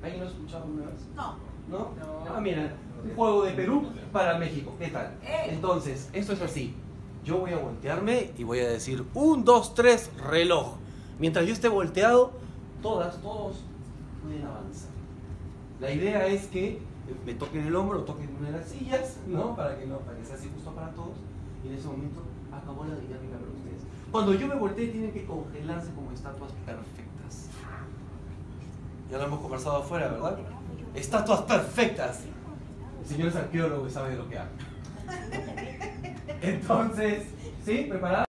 ¿Alguien lo ha escuchado una vez? No. ¿No? No. Ah, mira, un juego de Perú para México. ¿Qué tal? Entonces, esto es así. Yo voy a voltearme y voy a decir 1, 2, 3, reloj. Mientras yo esté volteado, todos pueden avanzar. La idea es que me toquen el hombro, toquen una de las sillas, ¿no? Para que sea así justo para todos. Y en ese momento acabó la dinámica para ustedes. Cuando yo me voltee, tienen que congelarse como estatuas perfectas. Ya lo hemos conversado afuera, ¿verdad? Estatuas perfectas. El señor es arqueólogo y sabe de lo que habla. Entonces, ¿sí? ¿Preparados?